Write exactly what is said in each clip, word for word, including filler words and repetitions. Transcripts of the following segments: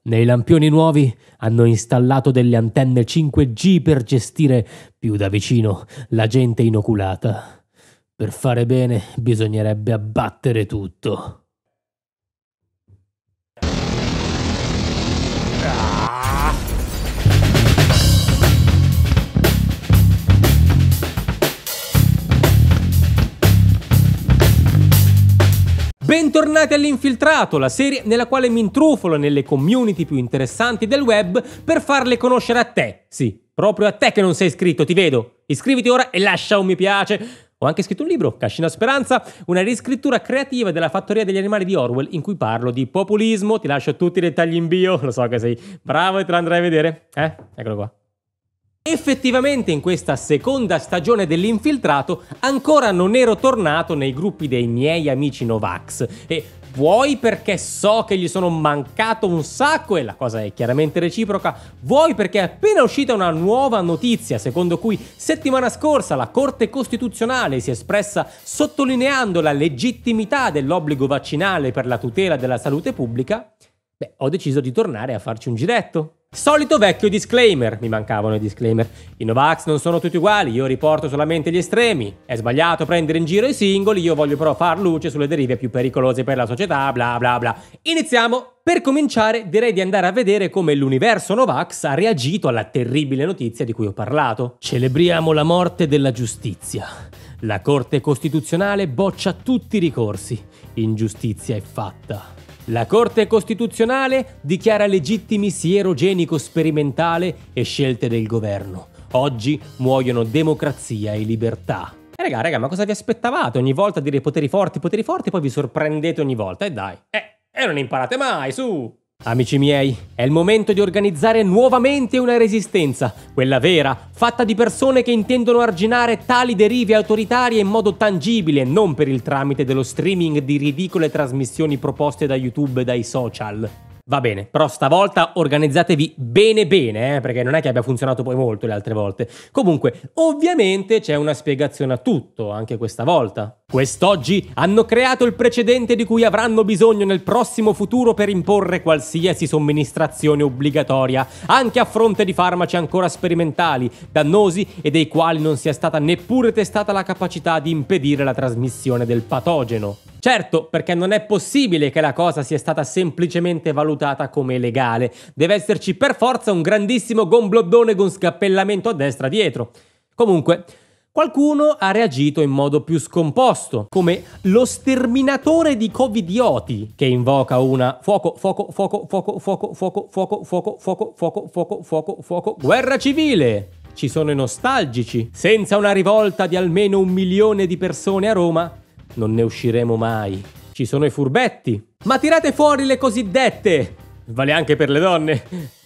Nei lampioni nuovi hanno installato delle antenne cinque G per gestire più da vicino la gente inoculata. Per fare bene bisognerebbe abbattere tutto. Bentornati all'Infiltrato, la serie nella quale mi intrufolo nelle community più interessanti del web per farle conoscere a te. Sì, proprio a te che non sei iscritto, ti vedo. Iscriviti ora e lascia un mi piace. Ho anche scritto un libro, Cascina Speranza, una riscrittura creativa della Fattoria degli animali di Orwell in cui parlo di populismo. Ti lascio tutti i dettagli in bio, lo so che sei bravo e te lo andrai a vedere. Eh, eccolo qua. Effettivamente in questa seconda stagione dell'Infiltrato ancora non ero tornato nei gruppi dei miei amici Novax e vuoi perché so che gli sono mancato un sacco e la cosa è chiaramente reciproca, vuoi perché è appena uscita una nuova notizia secondo cui settimana scorsa la Corte Costituzionale si è espressa sottolineando la legittimità dell'obbligo vaccinale per la tutela della salute pubblica. Beh, ho deciso di tornare a farci un giretto. Solito vecchio disclaimer, mi mancavano i disclaimer. I Novax non sono tutti uguali, io riporto solamente gli estremi. È sbagliato prendere in giro i singoli, io voglio però far luce sulle derive più pericolose per la società, bla bla bla. Iniziamo! Per cominciare direi di andare a vedere come l'universo Novax ha reagito alla terribile notizia di cui ho parlato. Celebriamo la morte della giustizia. La Corte Costituzionale boccia tutti i ricorsi. Ingiustizia è fatta. La Corte Costituzionale dichiara legittimi sierogenico sperimentale e scelte del governo. Oggi muoiono democrazia e libertà. E raga, raga, ma cosa vi aspettavate? Ogni volta a dire poteri forti, poteri forti, poi vi sorprendete ogni volta. E dai, eh, e non imparate mai, su! Amici miei, è il momento di organizzare nuovamente una resistenza, quella vera, fatta di persone che intendono arginare tali derive autoritarie in modo tangibile, non per il tramite dello streaming di ridicole trasmissioni proposte da YouTube e dai social. Va bene, però stavolta organizzatevi bene bene, eh, perché non è che abbia funzionato poi molto le altre volte. Comunque, ovviamente c'è una spiegazione a tutto, anche questa volta. Quest'oggi hanno creato il precedente di cui avranno bisogno nel prossimo futuro per imporre qualsiasi somministrazione obbligatoria, anche a fronte di farmaci ancora sperimentali, dannosi e dei quali non sia stata neppure testata la capacità di impedire la trasmissione del patogeno. Certo, perché non è possibile che la cosa sia stata semplicemente valutata come legale. Deve esserci per forza un grandissimo gombloddone con scappellamento a destra dietro. Comunque, qualcuno ha reagito in modo più scomposto, come lo sterminatore di covidioti, che invoca una fuoco, fuoco, fuoco, fuoco, fuoco, fuoco, fuoco, fuoco, fuoco, fuoco, fuoco, fuoco, fuoco, guerra civile. Ci sono i nostalgici. Senza una rivolta di almeno un milione di persone a Roma, non ne usciremo mai. Ci sono i furbetti. Ma tirate fuori le cosiddette. Vale anche per le donne.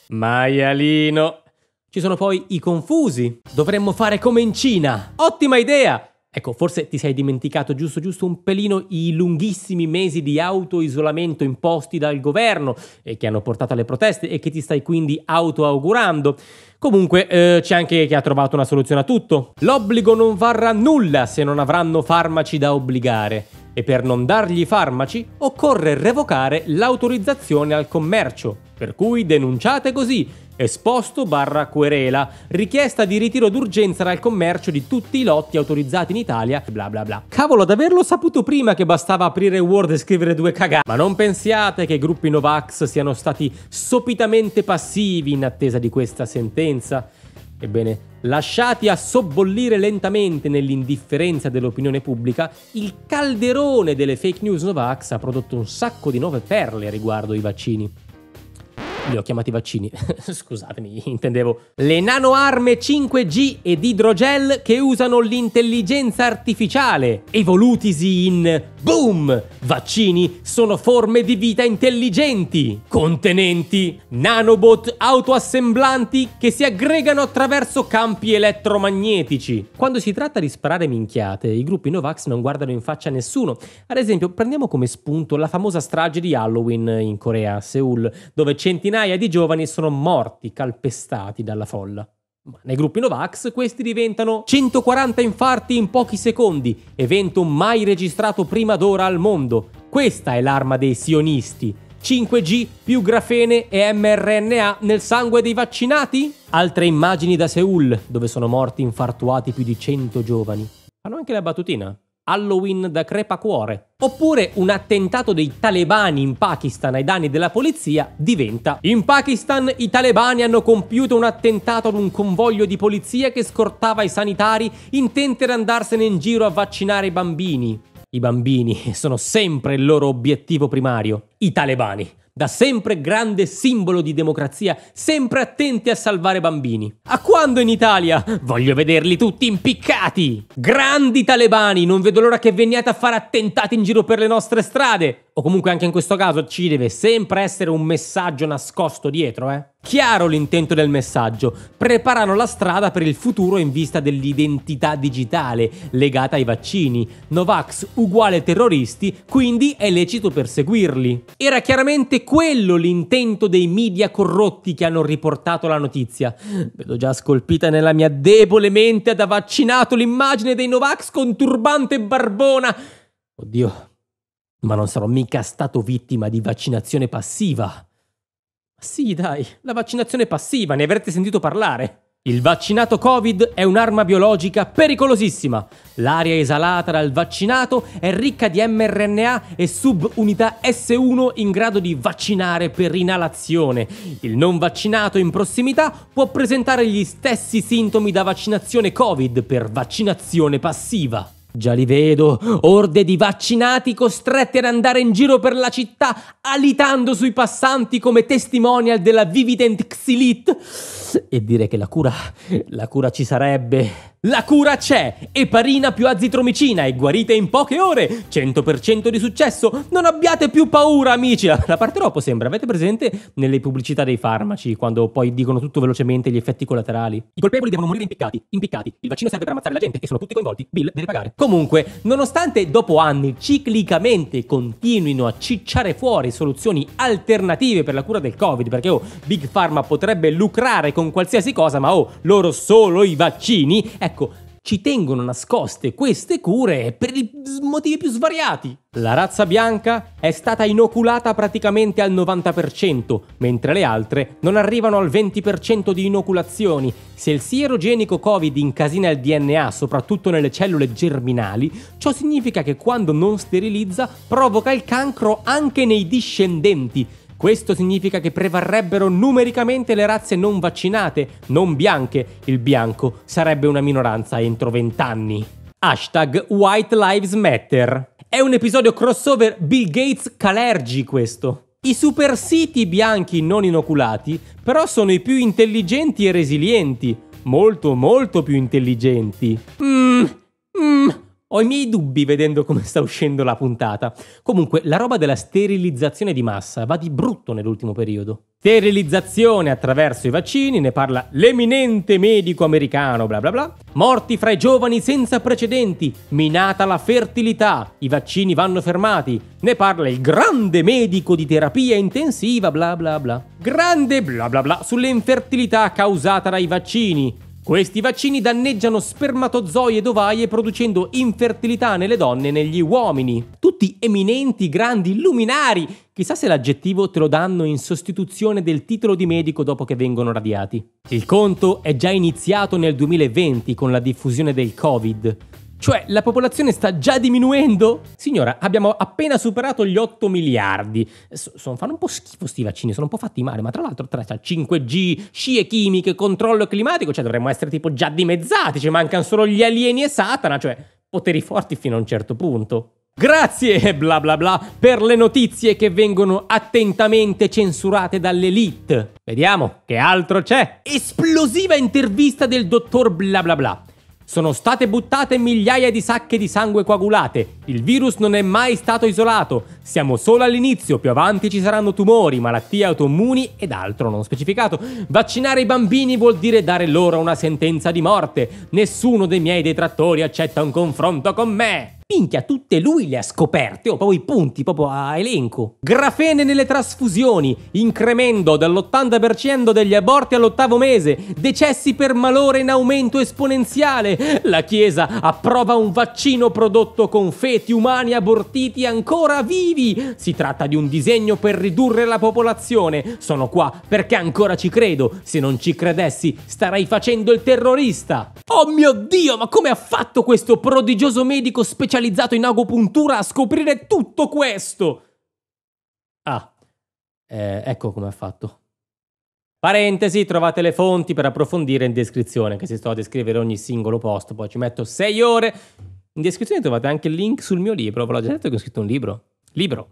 Maialino. Ci sono poi i confusi. Dovremmo fare come in Cina. Ottima idea. Ecco, forse ti sei dimenticato giusto giusto un pelino i lunghissimi mesi di autoisolamento imposti dal governo e che hanno portato alle proteste e che ti stai quindi autoaugurando. Comunque eh, c'è anche chi ha trovato una soluzione a tutto. L'obbligo non varrà nulla se non avranno farmaci da obbligare e per non dargli farmaci occorre revocare l'autorizzazione al commercio. Per cui denunciate così. Esposto barra querela, richiesta di ritiro d'urgenza dal commercio di tutti i lotti autorizzati in Italia, bla bla bla. Cavolo, ad averlo saputo prima che bastava aprire Word e scrivere due cagate. Ma non pensiate che i gruppi Novax siano stati sopitamente passivi in attesa di questa sentenza. Ebbene, lasciati a sobbollire lentamente nell'indifferenza dell'opinione pubblica, il calderone delle fake news Novax ha prodotto un sacco di nuove perle riguardo i vaccini. Li ho chiamati vaccini, scusatemi, intendevo le nanoarme cinque G ed idrogel che usano l'intelligenza artificiale, evolutisi in boom! Vaccini sono forme di vita intelligenti, contenenti nanobot autoassemblanti che si aggregano attraverso campi elettromagnetici. Quando si tratta di sparare minchiate, i gruppi Novax non guardano in faccia a nessuno. Ad esempio, prendiamo come spunto la famosa strage di Halloween in Corea, a Seul, dove centinaia di giovani sono morti calpestati dalla folla. Ma nei gruppi Novax questi diventano centoquaranta infarti in pochi secondi, evento mai registrato prima d'ora al mondo. Questa è l'arma dei sionisti. cinque G più grafene e mRNA nel sangue dei vaccinati? Altre immagini da Seoul, dove sono morti infartuati più di cento giovani. Fanno anche la battutina. Halloween da crepacuore. Oppure un attentato dei talebani in Pakistan ai danni della polizia diventa: in Pakistan i talebani hanno compiuto un attentato ad un convoglio di polizia che scortava i sanitari intenti ad andarsene in giro a vaccinare i bambini. I bambini sono sempre il loro obiettivo primario. I talebani, da sempre grande simbolo di democrazia, sempre attenti a salvare bambini. A quando in Italia? Voglio vederli tutti impiccati! Grandi talebani, non vedo l'ora che veniate a fare attentati in giro per le nostre strade! O comunque anche in questo caso ci deve sempre essere un messaggio nascosto dietro, eh? Chiaro l'intento del messaggio: preparano la strada per il futuro in vista dell'identità digitale legata ai vaccini. Novax uguale terroristi, quindi è lecito perseguirli. Era chiaramente quello l'intento dei media corrotti che hanno riportato la notizia. Vedo già scolpita nella mia debole mente da vaccinato l'immagine dei Novax con turbante e barbona. Oddio, ma non sarò mica stato vittima di vaccinazione passiva. Sì, dai, la vaccinazione passiva, ne avrete sentito parlare. Il vaccinato Covid è un'arma biologica pericolosissima. L'aria esalata dal vaccinato è ricca di mRNA e subunità S uno in grado di vaccinare per inalazione. Il non vaccinato in prossimità può presentare gli stessi sintomi da vaccinazione Covid per vaccinazione passiva. Già li vedo, orde di vaccinati costretti ad andare in giro per la città alitando sui passanti come testimonial della Vivident Xylit e dire che la cura, la cura ci sarebbe. La cura c'è! Eparina più azitromicina e guarite in poche ore! cento per cento di successo! Non abbiate più paura, amici! La parte dopo sembra, avete presente nelle pubblicità dei farmaci, quando poi dicono tutto velocemente gli effetti collaterali? I colpevoli devono morire impiccati, impiccati. Il vaccino serve per ammazzare la gente e sono tutti coinvolti. Bill deve pagare. Comunque, nonostante dopo anni ciclicamente continuino a cicciare fuori soluzioni alternative per la cura del Covid, perché oh, Big Pharma potrebbe lucrare con qualsiasi cosa, ma oh, loro solo i vaccini, ecco, ci tengono nascoste queste cure per i motivi più svariati. La razza bianca è stata inoculata praticamente al novanta per cento, mentre le altre non arrivano al venti per cento di inoculazioni. Se il siero genico Covid incasina il D N A, soprattutto nelle cellule germinali, ciò significa che quando non sterilizza provoca il cancro anche nei discendenti. Questo significa che prevarrebbero numericamente le razze non vaccinate, non bianche. Il bianco sarebbe una minoranza entro vent'anni. Hashtag White Lives Matter. È un episodio crossover Bill Gates Kalergi questo. I super siti bianchi non inoculati però sono i più intelligenti e resilienti. Molto molto più intelligenti. Mmm, mmm... Ho i miei dubbi vedendo come sta uscendo la puntata. Comunque, la roba della sterilizzazione di massa va di brutto nell'ultimo periodo. Sterilizzazione attraverso i vaccini, ne parla l'eminente medico americano, bla bla bla. Morti fra i giovani senza precedenti, minata la fertilità, i vaccini vanno fermati. Ne parla il grande medico di terapia intensiva, bla bla bla. Grande bla bla bla sulle infertilità causata dai vaccini. Questi vaccini danneggiano spermatozoi ed ovaie producendo infertilità nelle donne e negli uomini. Tutti eminenti, grandi, luminari. Chissà se l'aggettivo te lo danno in sostituzione del titolo di medico dopo che vengono radiati. Il conto è già iniziato nel duemilaventi con la diffusione del Covid. Cioè, la popolazione sta già diminuendo? Signora, abbiamo appena superato gli otto miliardi. So, sono, fanno un po' schifo sti vaccini, sono un po' fatti male, ma tra l'altro tra cinque G, scie chimiche, controllo climatico, cioè dovremmo essere tipo già dimezzati, ci mancano solo gli alieni e Satana, cioè poteri forti fino a un certo punto. Grazie, bla bla bla, per le notizie che vengono attentamente censurate dall'elite. Vediamo, che altro c'è? Esplosiva intervista del dottor bla bla bla. Sono state buttate migliaia di sacche di sangue coagulate. Il virus non è mai stato isolato. Siamo solo all'inizio, più avanti ci saranno tumori, malattie autoimmuni ed altro non specificato. Vaccinare i bambini vuol dire dare loro una sentenza di morte. Nessuno dei miei detrattori accetta un confronto con me. Minchia, tutte lui le ha scoperte, oh, proprio i punti, proprio a elenco. Grafene nelle trasfusioni, incremento dall'ottanta per cento degli aborti all'ottavo mese, decessi per malore in aumento esponenziale. La Chiesa approva un vaccino prodotto con feti umani abortiti ancora vivi. Si tratta di un disegno per ridurre la popolazione. Sono qua perché ancora ci credo. Se non ci credessi, starei facendo il terrorista. Oh mio Dio, ma come ha fatto questo prodigioso medico specializzato in agopuntura a scoprire tutto questo? Ah, eh, ecco come ha fatto. Parentesi, trovate le fonti per approfondire in descrizione, che si sto a descrivere ogni singolo post, poi ci metto sei ore. In descrizione trovate anche il link sul mio libro, ve l'ho già detto che ho scritto un libro. Libro.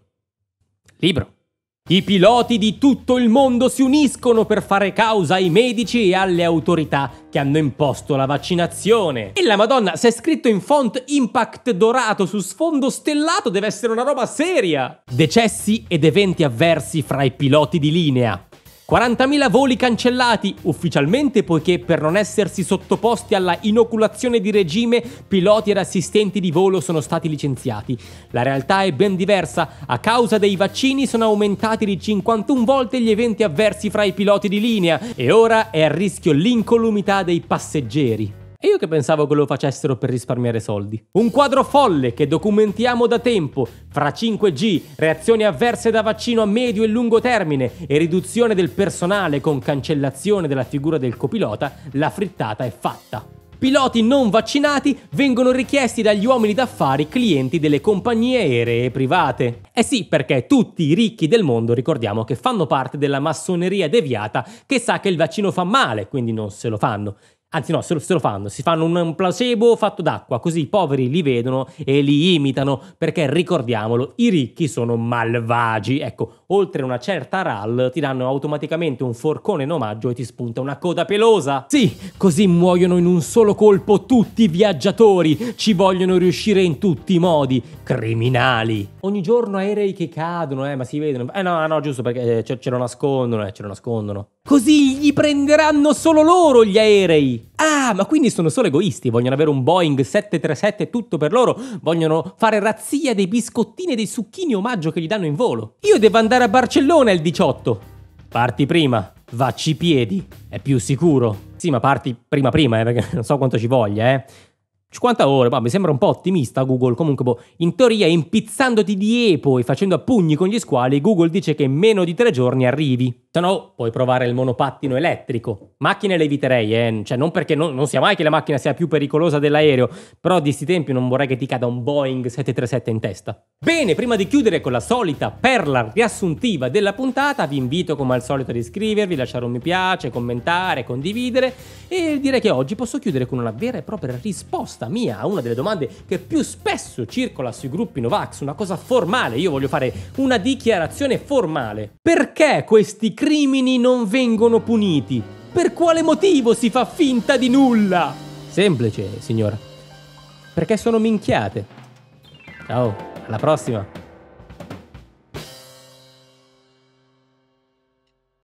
Libro. I piloti di tutto il mondo si uniscono per fare causa ai medici e alle autorità che hanno imposto la vaccinazione. E la Madonna, se è scritto in font impact dorato su sfondo stellato deve essere una roba seria. Decessi ed eventi avversi fra i piloti di linea. quarantamila voli cancellati ufficialmente poiché per non essersi sottoposti alla inoculazione di regime piloti ed assistenti di volo sono stati licenziati. La realtà è ben diversa, a causa dei vaccini sono aumentati di cinquantuno volte gli eventi avversi fra i piloti di linea e ora è a rischio l'incolumità dei passeggeri. E io che pensavo che lo facessero per risparmiare soldi. Un quadro folle che documentiamo da tempo. Fra cinque G, reazioni avverse da vaccino a medio e lungo termine e riduzione del personale con cancellazione della figura del copilota, la frittata è fatta. Piloti non vaccinati vengono richiesti dagli uomini d'affari clienti delle compagnie aeree private. Eh sì, perché tutti i ricchi del mondo ricordiamo che fanno parte della massoneria deviata che sa che il vaccino fa male, quindi non se lo fanno. Anzi no, se lo, se lo fanno, si fanno un placebo fatto d'acqua, così i poveri li vedono e li imitano, perché ricordiamolo, i ricchi sono malvagi. Ecco, oltre una certa R A L ti danno automaticamente un forcone in omaggio e ti spunta una coda pelosa. Sì, così muoiono in un solo colpo tutti i viaggiatori, ci vogliono riuscire in tutti i modi, criminali. Ogni giorno aerei che cadono, eh, ma si vedono. Eh no, no, giusto perché ce, ce lo nascondono, eh, ce lo nascondono. Così gli prenderanno solo loro gli aerei. Ah, ma quindi sono solo egoisti, vogliono avere un Boeing sette tre sette tutto per loro, vogliono fare razzia dei biscottini e dei succhini omaggio che gli danno in volo. Io devo andare a Barcellona il diciotto. Parti prima, vacci i piedi, è più sicuro. Sì, ma parti prima prima, eh, perché non so quanto ci voglia, eh. cinquanta ore, ma mi sembra un po' ottimista Google, comunque boh, in teoria impizzandoti di epo e facendo a pugni con gli squali Google dice che in meno di tre giorni arrivi. Se no puoi provare il monopattino elettrico. Macchine le eviterei, eh, cioè non perché non, non sia mai che la macchina sia più pericolosa dell'aereo, però di sti tempi non vorrei che ti cada un Boeing sette tre sette in testa. Bene, prima di chiudere con la solita perla riassuntiva della puntata, vi invito come al solito ad iscrivervi, lasciare un mi piace, commentare, condividere e direi che oggi posso chiudere con una vera e propria risposta mia a una delle domande che più spesso circola sui gruppi Novax, una cosa formale. Io voglio fare una dichiarazione formale. Perché questi crimini non vengono puniti? Per quale motivo si fa finta di nulla? Semplice, signora. Perché sono minchiate. Ciao, alla prossima.